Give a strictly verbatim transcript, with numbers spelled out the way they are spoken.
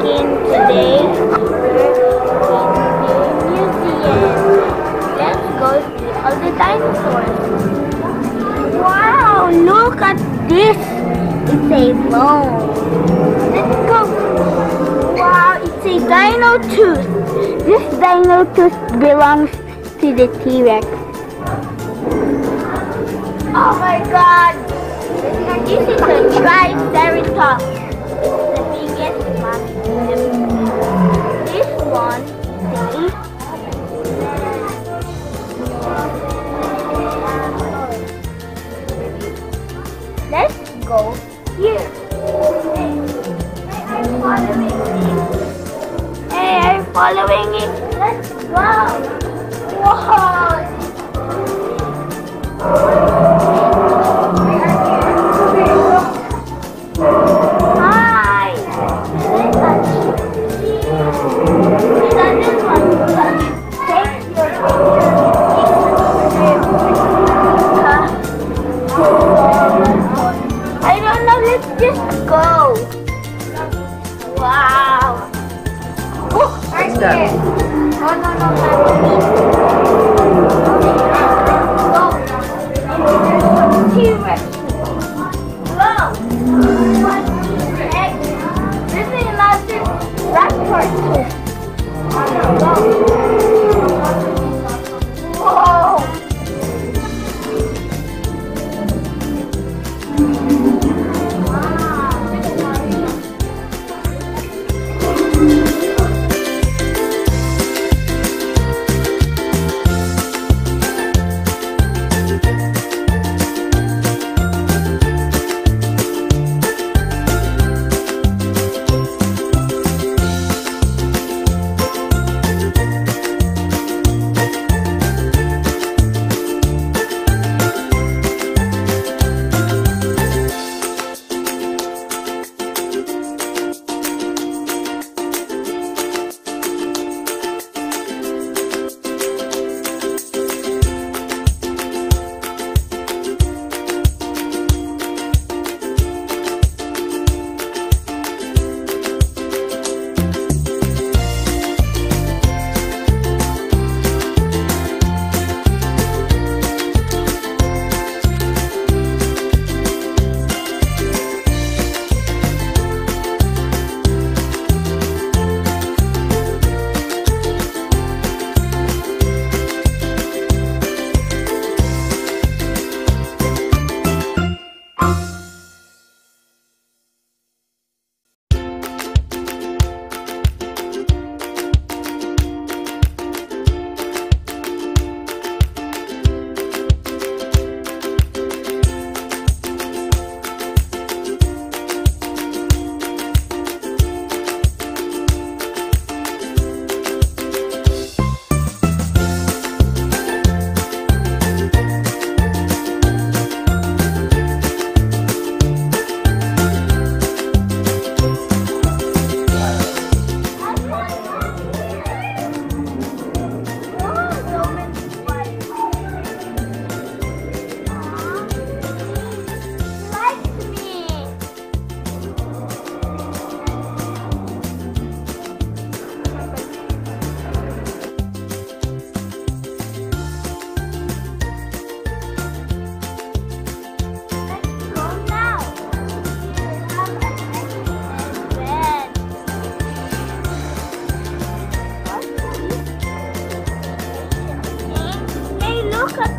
Arkin. Today we're in the museum. Let's go see all the dinosaurs. Wow, look at this. It's a bone. Let's go. Wow, it's a dino tooth. This dino tooth belongs to the T-Rex. Oh my god! This is a Triceratops. The biggest one. This one is let's go here. Hey, I'm following it. Hey, I'm following it. Let's go. Wow. Hi. Take your I don't know, let's just go. Wow. Oh, right here. No, no, no, not me. Go. T-Rex. Go. What the heck? This is another raptor too. Go. Whoa. Look at